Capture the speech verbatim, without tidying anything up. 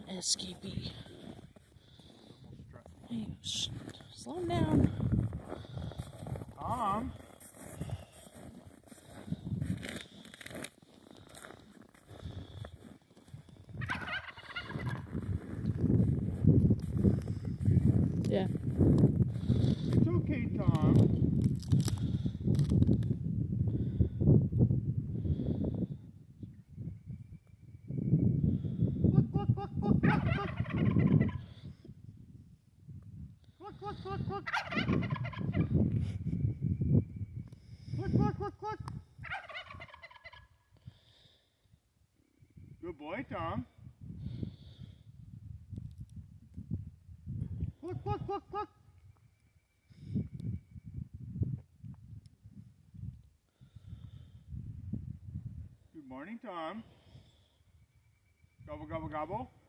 escapee. Hey, sh slow him down. Tom. Yeah. It's okay, Tom. Look, look, look, look, look, look. Look, look, look, look. Look, look, look, look. Good boy, Tom. Look, look, look, look. Good morning, Tom. Gobble, gobble, gobble.